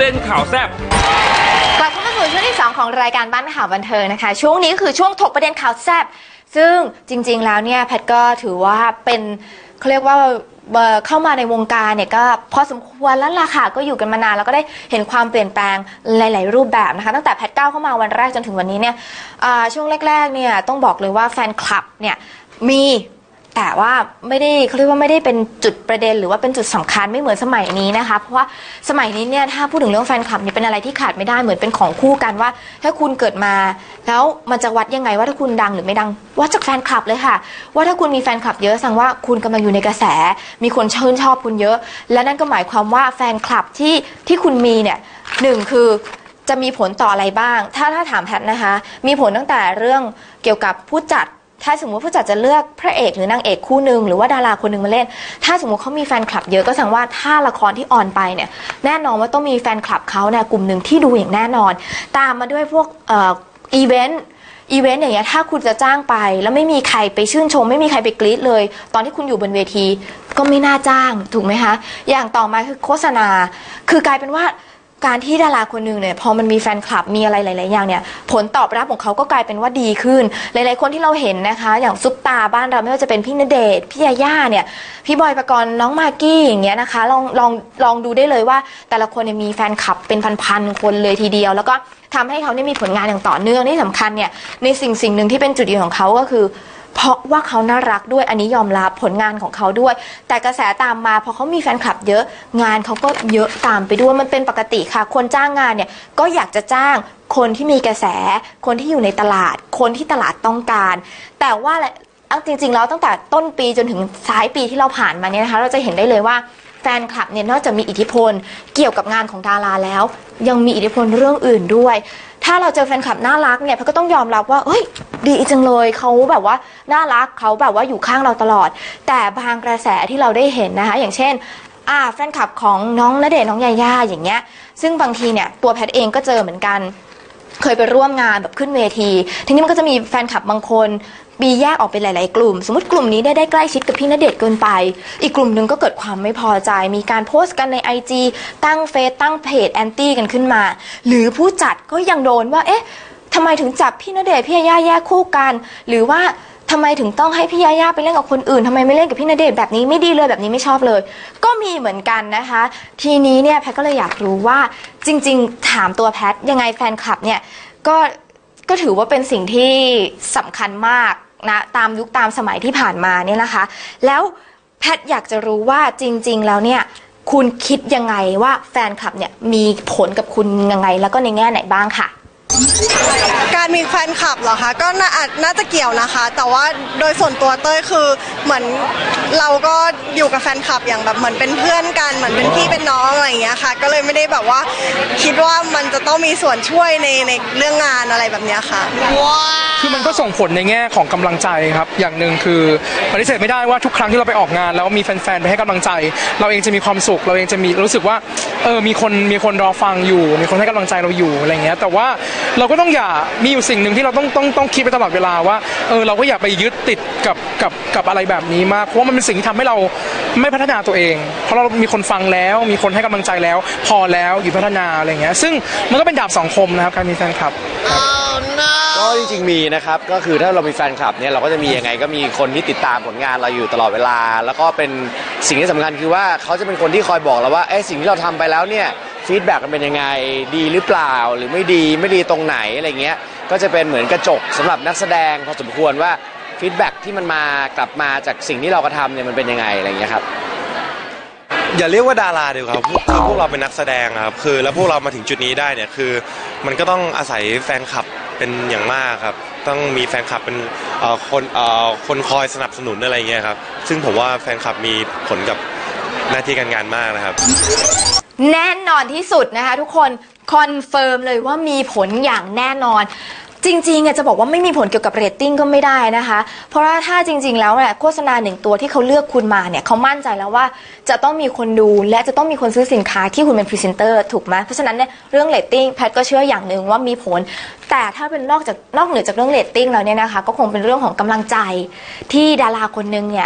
นข่าวแซ่บกลับเข้ามาสู่ช่วงที่2ของรายการบ้านข่าวบันเทิงนะคะช่วงนี้คือช่วงถกประเด็นข่าวแซ่บซึ่งจริงๆแล้วเนี่ยแพทก็ถือว่าเป็นเขาเรียกว่าเข้ามาในวงการเนี่ยก็พอสมควรแล้วล่ะค่ะก็อยู่กันมานานแล้วก็ได้เห็นความเปลี่ยนแปลงหลายๆรูปแบบนะคะตั้งแต่แพทก้าวเข้ามาวันแรกจนถึงวันนี้เนี่ยช่วงแรกๆเนี่ยต้องบอกเลยว่าแฟนคลับเนี่ยมีแต่ว่าไม่ได้เขาเรียกว่าไม่ได้เป็นจุดประเด็นหรือว่าเป็นจุดสำคัญไม่เหมือนสมัยนี้นะคะเพราะว่าสมัยนี้เนี่ยถ้าพูดถึงเรื่องแฟนคลับเนี่ยเป็นอะไรที่ขาดไม่ได้เหมือนเป็นของคู่กันว่าถ้าคุณเกิดมาแล้วมันจะวัดยังไงว่าถ้าคุณดังหรือไม่ดังวัดจากแฟนคลับเลยค่ะว่าถ้าคุณมีแฟนคลับเยอะแสดงว่าคุณกำลังอยู่ในกระแสมีคนชื่นชอบคุณเยอะและนั่นก็หมายความว่าแฟนคลับที่คุณมีเนี่ยหนึ่งคือจะมีผลต่ออะไรบ้างถ้าถามแพทนะคะมีผลตั้งแต่เรื่องเกี่ยวกับผู้จัดถ้าสมมติผู้จัดจะเลือกพระเอกหรือนางเอกคู่หนึ่งหรือว่าดาราคนหนึ่งมาเล่นถ้าสมมติเขามีแฟนคลับเยอะก็แสดงว่าถ้าละครที่ออนไปเนี่ยแน่นอนว่าต้องมีแฟนคลับเขาเนี่ยกลุ่มหนึ่งที่ดูอย่างแน่นอนตามมาด้วยพวกอีเวนต์อย่างเงี้ยถ้าคุณจะจ้างไปแล้วไม่มีใครไปชื่นชมไม่มีใครไปกรี๊ดเลยตอนที่คุณอยู่บนเวทีก็ไม่น่าจ้างถูกไหมคะอย่างต่อมาคือโฆษณาคือกลายเป็นว่าการที่ดาราคนหนึ่งเนี่ยพอมันมีแฟนคลับมีอะไรหลายๆอย่างเนี่ยผลตอบรับของเขาก็กลายเป็นว่าดีขึ้นหลายๆคนที่เราเห็นนะคะอย่างซุปตาบ้านเราไม่ว่าจะเป็นพี่ณเดชน์พี่ยาย่าเนี่ยพี่บอยปกรณ์น้องมากกี้อย่างเงี้ยนะคะลองดูได้เลยว่าแต่ละคนเนี่ยมีแฟนคลับเป็นพันๆคนเลยทีเดียวแล้วก็ทำให้เขาเนี่ยมีผลงานอย่างต่อเนื่องที่สำคัญเนี่ยในสิ่งหนึ่งที่เป็นจุดเด่นของเขาก็คือเพราะว่าเขาน่ารักด้วยอันนี้ยอมรับผลงานของเขาด้วยแต่กระแสตามมาพอเขามีแฟนคลับเยอะงานเขาก็เยอะตามไปด้วยมันเป็นปกติค่ะคนจ้างงานเนี่ยก็อยากจะจ้างคนที่มีกระแสคนที่อยู่ในตลาดคนที่ตลาดต้องการแต่ว่าจริงๆแล้วตั้งแต่ต้นปีจนถึงท้ายปีที่เราผ่านมาเนี่ยนะคะเราจะเห็นได้เลยว่าแฟนคลับเนี่ยนอกจากมีอิทธิพลเกี่ยวกับงานของดาราแล้วยังมีอิทธิพลเรื่องอื่นด้วยถ้าเราเจอแฟนคลับน่ารักเนี่ยเขาก็ต้องยอมรับว่าเฮ้ยดีจังเลยเขาแบบว่าน่ารักเขาแบบว่าอยู่ข้างเราตลอดแต่บางกระแสที่เราได้เห็นนะคะอย่างเช่นแฟนคลับของน้องณเดชน์น้องยาย่าอย่างเงี้ยซึ่งบางทีเนี่ยตัวแพทเองก็เจอเหมือนกันเคยไปร่วมงานแบบขึ้นเวทีทีนี้มันก็จะมีแฟนคลับบางคนมีแยกออกเป็นหลายๆกลุ่มสมมติกลุ่มนี้ได้ใกล้ชิดกับพี่ณเดชน์เกินไปอีกกลุ่มหนึ่งก็เกิดความไม่พอใจมีการโพสต์กันใน IG ตั้งเฟซตั้งเพจแอนตี้กันขึ้นมาหรือผู้จัดก็ยังโดนว่าเอ๊ะทำไมถึงจับพี่ณเดชน์พี่ยาย่าแยกคู่กันหรือว่าทำไมถึงต้องให้พี่ยาย่าไปเล่นกับคนอื่นทำไมไม่เล่นกับพี่ณเดชน์แบบนี้ไม่ดีเลยแบบนี้ไม่ชอบเลยก็มีเหมือนกันนะคะทีนี้เนี่ยแพทก็เลยอยากรู้ว่าจริงๆถามตัวแพทยังไงแฟนคลับเนี่ยก็ถือว่าเป็นสิ่งที่สำคัญมากนะตามยุคตามสมัยที่ผ่านมาเนี่ยนะคะแล้วแพทอยากจะรู้ว่าจริงๆแล้วเนี่ยคุณคิดยังไงว่าแฟนคลับเนี่ยมีผลกับคุณยังไงแล้วก็ในแง่ไหนบ้างค่ะการมีแฟนคลับเหรอคะก็น่าจะเกี่ยวนะคะแต่ว่าโดยส่วนตัวเต้ยคือเหมือนเราก็อยู่กับแฟนคลับอย่างแบบเหมือนเป็นเพื่อนกันเหมือนเป็นพี่เป็นน้องอะไรอย่างเงี้ยค่ะก็เลยไม่ได้แบบว่าคิดว่ามันจะต้องมีส่วนช่วยในเรื่องงานอะไรแบบเนี้ยค่ะคือมันก็ส่งผลในแง่ของกำลังใจครับอย่างหนึ่งคือปฏิเสธไม่ได้ว่าทุกครั้งที่เราไปออกงานแล้วมีแฟนๆไปให้กำลังใจเราเองจะมีความสุขเราเองจะมีรู้สึกว่ามีคนรอฟังอยู่มีคนให้กำลังใจเราอยู่อะไรเงี้ยแต่ว่าเราก็ต้องมีอยู่สิ่งหนึ่งที่เราต้องคิดไปตลอดเวลาว่าเราก็อย่าไปยึดติดกับอะไรแบบนี้มากเพราะว่ามันเป็นสิ่งที่ทำให้เราไม่พัฒนาตัวเองเพราะเรามีคนฟังแล้วมีคนให้กำลังใจแล้วพอแล้วอยู่พัฒนาอะไรเงี้ยซึ่งมันก็เป็นดาบสองคมนะครับการมีแฟนคลับก็จริงๆมีนะครับก็คือถ้าเรามีแฟนคลับเนี่ยเราก็จะมียังไงก็มีคนที่ติดตามผลงานเราอยู่ตลอดเวลาแล้วก็เป็นสิ่งที่สำคัญคือว่าเขาจะเป็นคนที่คอยบอกเราว่าสิ่งที่เราทำไปแล้วเนี่ยฟีดแบ็กมันเป็นยังไงดีหรือเปล่าหรือไม่ดีตรงไหนอะไรเงี้ยก็จะเป็นเหมือนกระจกสำหรับนักแสดงพอสมควรว่าฟีดแบ็กที่มันกลับมาจากสิ่งที่เรากระทำเนี่ยมันเป็นยังไงอะไรเงี้ยครับอย่าเรียกว่าดาราดีกว่าคือพวกเราเป็นนักแสดงครับคือแล้วพวกเรามาถึงจุดนี้ได้เนี่ยคือมันก็ต้องอาศัยแฟนคลับเป็นอย่างมากครับต้องมีแฟนคลับเป็นคนคอยสนับสนุนอะไรเงี้ยครับซึ่งผมว่าแฟนคลับมีผลกับหน้าที่การงานมากนะครับแน่นอนที่สุดนะคะทุกคนคอนเฟิร์มเลยว่ามีผลอย่างแน่นอนจริงๆจะบอกว่าไม่มีผลเกี่ยวกับเรตติ้งก็ไม่ได้นะคะเพราะว่าถ้าจริงๆแล้วเนี่ยโฆษณาหนึ่งตัวที่เขาเลือกคุณมาเนี่ยเขามั่นใจแล้วว่าจะต้องมีคนดูและจะต้องมีคนซื้อสินค้าที่คุณเป็นพรีเซนเตอร์ถูกไหมเพราะฉะนั้นเนี่ยเรื่องเรตติ้งแพทก็เชื่ออย่างหนึ่งว่ามีผลแต่ถ้าเป็นนอกเหนือจากเรื่องเรตติ้งแล้วเนี่ยนะคะก็คงเป็นเรื่องของกำลังใจที่ดาราคนนึงเนี่ย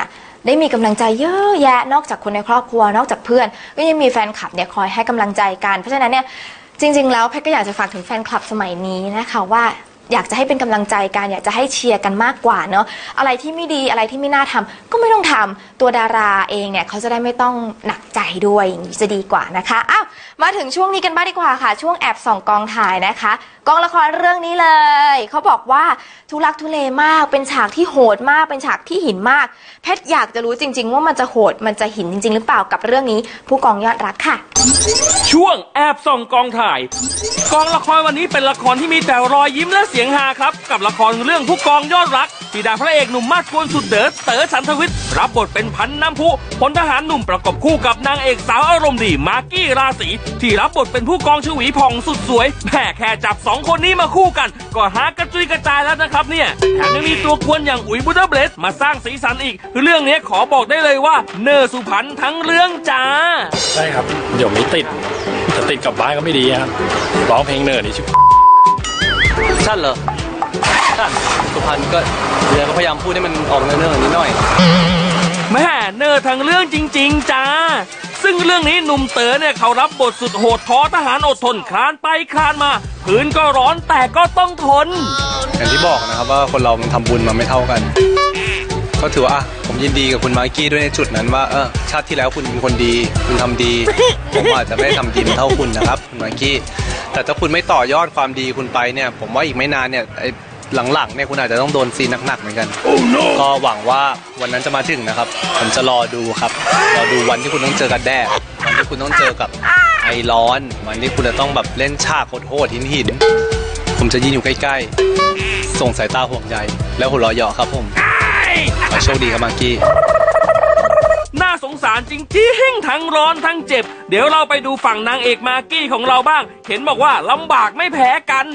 ได้มีกำลังใจเยอะแยะนอกจากคนในครอบครัวนอกจากเพื่อนก็ยังมีแฟนคลับเนี่ยคอยให้กำลังใจกันเพราะฉะนั้นเนี่ยจริงๆแล้วแพทย์ก็อยากจะฝากถึงแฟนคลับสมัยนี้นะคะว่าอยากจะให้เป็นกำลังใจกันอยากจะให้เชียร์กันมากกว่าเนาะอะไรที่ไม่ดีอะไรที่ไม่น่าทำก็ไม่ต้องทำตัวดาราเองเนี่ยเขาจะได้ไม่ต้องหนักใจด้วยอย่างนี้จะดีกว่านะคะอ้าวมาถึงช่วงนี้กันบ้างดีกว่าค่ะช่วงแอบส่องกองถ่ายนะคะกองละครเรื่องนี้เลยเขาบอกว่าทุลักทุเลมากเป็นฉากที่โหดมากเป็นฉากที่หินมากแพทย์อยากจะรู้จริงๆว่ามันจะโหดมันจะหินจริงๆหรือเปล่ากับเรื่องนี้ผู้กองยอดรักค่ะช่วงแอบส่องกองถ่ายกองละครวันนี้เป็นละครที่มีแต่รอยยิ้มและเสียงฮาครับกับละครเรื่องผู้กองยอดรักที่ดาพระเอกหนุ่มมาสกวนสุดเด๋อเต๋อฉันทวิทย์รับบทเป็นพันน้ำพุพลทหารหนุ่มประกบคู่กับนางเอกสาวอารมณ์ดีมากกี้ราศีที่รับบทเป็นผู้กองชวีผ่องสุดสวยแค่จับสองคนนี้มาคู่กันก็หากระจุยกระจายแล้วนะครับเนี่ยแถมยังมีตัวกวนอย่างอุ๋ยบูดาเบสมาสร้างสีสันอีกเรื่องนี้ขอบอกได้เลยว่าเนอร์สุพรรณทั้งเรื่องจ้าใช่ครับเดี๋ยวไม่ติดจะติดกลับบ้านก็ไม่ดีครับร้องเพลงเนอร์นี่ชิบชั่นเหรอสุพรรณก็เดี๋ยวก็พยายามพูดให้มันออกเนื้อๆนิดหน่อยแม่เนอร์ทั้งเรื่องจริงๆจ้าซึ่งเรื่องนี้หนุ่มเต๋อเนี่ยเขารับบทสุดโหดท้อทหารอดทนคลานไปคลานมาพื้นก็ร้อนแต่ก็ต้องทนอย่างที่บอกนะครับว่าคนเรามันทำบุญมาไม่เท่ากันก็ถือว่าผมยินดีกับคุณมากกี้ด้วยในจุดนั้นว่าชาติที่แล้วคุณเป็นคนดีคุณทำดีผมอาจจะไม่ได้ทำดีเท่าคุณนะครับคุณมากกี้แต่ถ้าคุณไม่ต่อยอดความดีคุณไปเนี่ยผมว่าอีกไม่นานเนี่ยหลังๆเนี่ยคุณอาจจะต้องโดนซีนหนักๆเหมือนกัน ก็หวังว่าวันนั้นจะมาถึงนะครับผมจะรอดูครับรอดูวันที่คุณต้องเจอกับแดดวันที่คุณต้องเจอกับไอร้อนวันที่คุณจะต้องแบบเล่นฉากโหดๆหินผมจะยืนอยู่ใกล้ๆส่งสายตาห่วงใยแล้วหัวเราะเยาะครับผมขอโชคดีครับมากกี้น่าสงสารจริงๆทั้งร้อนทั้งเจ็บเดี๋ยวเราไปดูฝั่งนางเอกมากกี้ของเราบ้างเห็นบอกว่าลำบากไม่แพ้กัน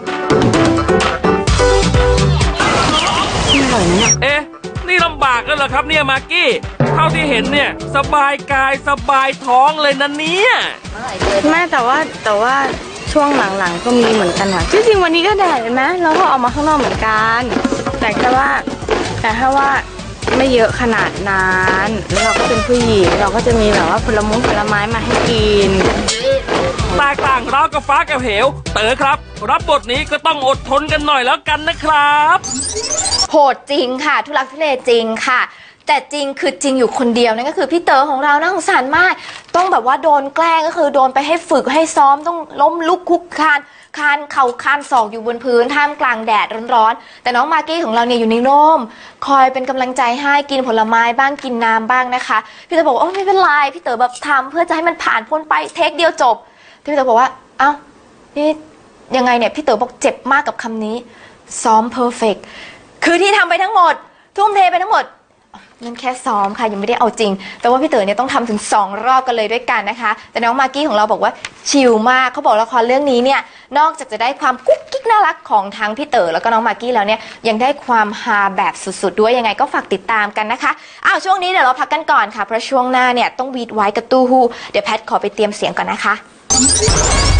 เอ๊ะนี่ลำบากกันเหรอครับเนี่ยมากกี้เท่าที่เห็นเนี่ยสบายกายสบายท้องเลยนะเนี่ยไม่แต่ว่าช่วงหลังๆก็มีเหมือนกันค่ะจริงๆวันนี้ก็แดดเห็นไหมเราก็ออกมาข้างนอกเหมือนกันแต่ถ้าว่าไม่เยอะขนาดนั้นแล้วเราก็เป็นผู้หญิงเราก็จะมีแบบว่าผลไม้มาให้กินแตกต่างราวกับฟ้ากับเหวเต๋อครับรับบทนี้ก็ต้องอดทนกันหน่อยแล้วกันนะครับโหดจริงค่ะทุลักทุเลจริงค่ะแต่จริงคือจริงอยู่คนเดียวนั่นก็คือพี่เต๋อของเราน่าสงสารมากต้องแบบว่าโดนแกล้งก็คือโดนไปให้ฝึกให้ซ้อมต้องล้มลุกคุกคานเข่าคานศอกอยู่บนพื้นท่ามกลางแดดร้อนๆแต่น้องมากกี้ของเราเนี่ยอยู่ในร่มคอยเป็นกำลังใจให้กินผลไม้บ้างกินน้ำบ้างนะคะพี่เต๋อบอกว่าไม่เป็นไรพี่เต๋อแบบทำเพื่อจะให้มันผ่านพ้นไปเทคเดียวจบพี่เต๋อบอกว่าเอ้านี่ยังไงเนี่ยพี่เต๋อบอกเจ็บมากกับคำนี้ซ้อมเพอร์เฟกต์คือที่ทำไปทั้งหมดทุ่มเทไปทั้งหมดนั่นแค่ซ้อมค่ะยังไม่ได้เอาจริงแต่ว่าพี่เต๋อเนี่ยต้องทำถึง2 รอบกันเลยด้วยกันนะคะแต่น้องมากกี้ของเราบอกว่าชิลมากเขาบอกละครเรื่องนี้เนี่ยนอกจากจะได้ความกุ๊กกิ๊กน่ารักของทั้งพี่เต๋อแล้วก็น้องมากกี้แล้วเนี่ยยังได้ความฮาแบบสุดๆด้วยยังไงก็ฝากติดตามกันนะคะช่วงนี้เดี๋ยวเราพักกันก่อนค่ะเพราะช่วงหน้าเนี่ยต้องวีดไว้กับตู้ฮู้เดี๋ยวแพทขอไปเตรียมเสียงก่อนนะคะ